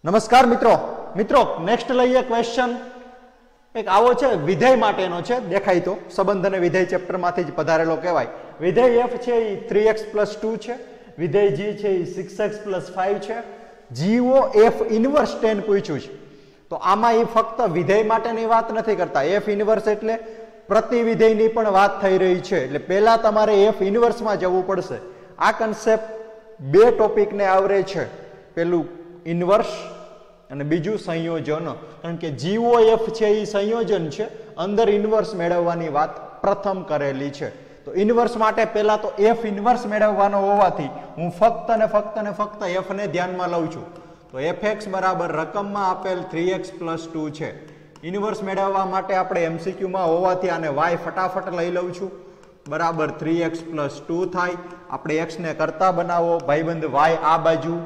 નમસ્કાર મિત્રો નેક્સ્ટ લઈએ ક્વેશ્ચન એક આવો છે વિધેય માટેનો છે દેખાય તો સંબંધ અને વિધેય ચેપ્ટર માંથી જ પધારેલો કહેવાય વિધેય f છે એ 3x + 2 છે વિધેય g છે એ 6x + 5 છે GO f ઇન્વર્સ 10 પૂછ્યું છે તો આમાં એ ફક્ત વિધેય માટેની વાત નથી કરતા f ઇન્વર્સ એટલે પ્રતિ વિધેયની પણ વાત થઈ રહી છે એટલે પહેલા તમારે f ઇન્વર્સ માં જવું પડશે આ કન્સેપ્ટ બે ટોપિકને આવરે છે પેલું ઇન્વર્સ અને બીજું સંયોજન કારણ કે GOF છે એ સંયોજન છે અંદર ઇન્વર્સ મેળવવાની વાત પ્રથમ કરેલી છે તો ઇન્વર્સ માટે પહેલા તો f ઇન્વર્સ મેળવવાનો હોવાથી હું ફક્ત f ને ધ્યાનમાં લઉં છું તો fx બરાબર રકમમાં આપેલ 3x + 2 છે ઇન્વર્સ મેળવવા માટે આપણે MCQ માં હોવાથી આને y ફટાફટ લઈ લઉં છું બરાબર 3x + 2 થાય આપણે x ને કરતા બનાવો ભાઈબંધ y આ બાજુ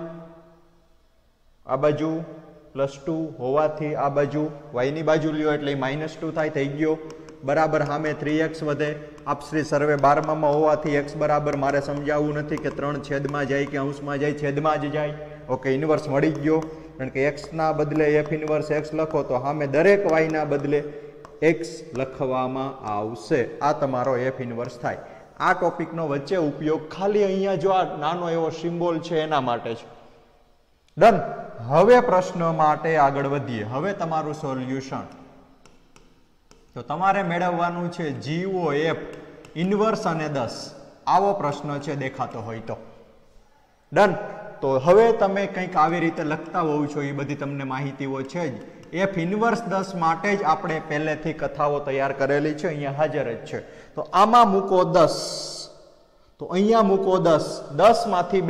+2 હોવાથી આ બાજુ y ની બાજુ લ્યો એટલે -2 થાય થઈ ગયો બરાબર સામે 3x વધે આપશ્રી સર્વે 12 માં હોવાથી x બરાબર મારે સમજાવવું નથી કે 3 છેદમાં જાય કે અંશમાં જાય છેદમાં જ જાય ઓકે ઇન્વર્સ મળી ગયો કારણ કે x ના બદલે f ઇન્વર્સ x લખો તો સામે દરેક y ના બદલે x લખવામાં આવશે આ તમારો f ઇન્વર્સ થાય આ ટોપિકનો વચ્ચે ઉપયોગ ખાલી અહીંયા જો આ નાનો એવો સિમ્બોલ છે એના માટે છે ડન હવે પ્રશ્ન માટે આગળ વધીએ હવે તમારું સોલ્યુશન તો તમારે મેળવવાનું છે GOF ઇન્વર્સ અને 10 આવો પ્રશ્ન છે દેખાતો હોય તો ડન તો હવે તમે કંઈક આવી રીતે લખતા હોવ છો એ બધી તમને માહિતીઓ છે જ f ઇન્વર્સ 10 માટે જ આપણે પહેલેથી કથાઓ તૈયાર કરેલી છે અહીંયા હાજર જ છે તો આમાં મૂકો 10 તો અહીંયા મૂકો 10 માંથી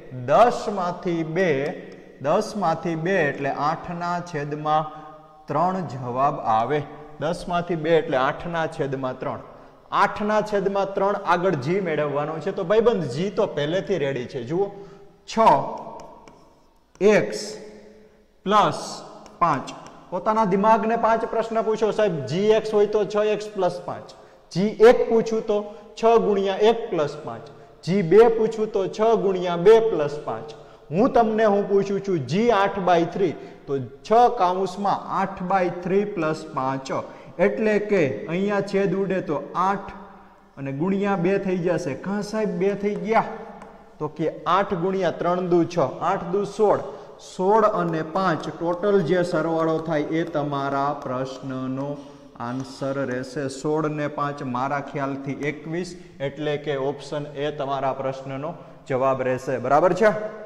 2 એટલે 8/3 જવાબ આવે 10 માંથી 2 એટલે 8/3 8/3 આગળ g મેળવવાનો છે તો ભાઈબંધ g તો પહેલેથી રેડી છે જુઓ 6x + 5 પોતાના દિમાગને 5 પ્રશ્ન પૂછો સાહેબ gx હોય તો 6x + 5 g1 પૂછું તો 6 × 1 + 5 g2 પૂછું તો 6 × 2 + 5 હું તમને પૂછું છું g8/3 તો 6 કૌંસમાં 8/3 + 5 એટલે કે અહીંયા છેદ ઉડે તો 8 અને ગુણ્યા 2 થઈ જશે કાં સાહેબ 2 થઈ ગયા તો કે 8 × 3 = 6 8 × 16 16 અને 5 ટોટલ જે સરવાળો થાય એ તમારા પ્રશ્નનો આન્સર રહેશે 16 ને 5 મારા ખ્યાલથી 21 એટલે કે ઓપ્શન એ તમારા પ્રશ્નનો જવાબ રહેશે બરાબર છે